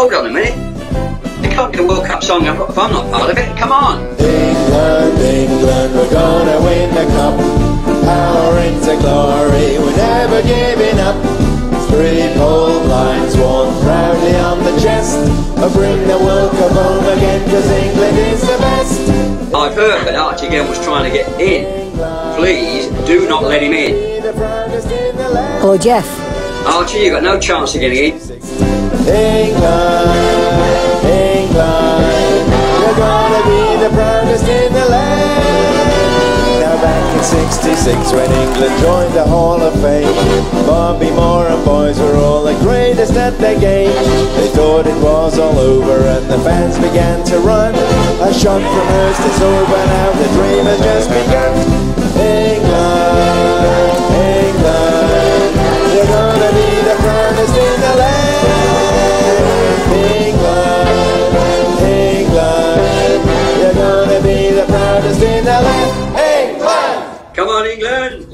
hold on a minute. They can't get a World Cup song if I'm not part of it. Come on. England, England, we're gonna win the cup. Power into glory, we're never giving up. 3 pole lines worn proudly on the chest. Bring the World Cup home again, 'cause England is the best. I've heard that Archie again was trying to get in. Please do not let him in. Hello, Jeff. Archie, you've got no chance of getting in. England, England, you're gonna be the proudest in the land. Now back in '66 when England joined the Hall of Fame, Bobby Moore and boys were all the greatest at their game. They thought it was all over and the fans began to run. A shot from Hurst is over now, the dream has just begun. England, England, you're gonna be the proudest in the land. England, England, you're gonna be the proudest in the land. England! Come on, England!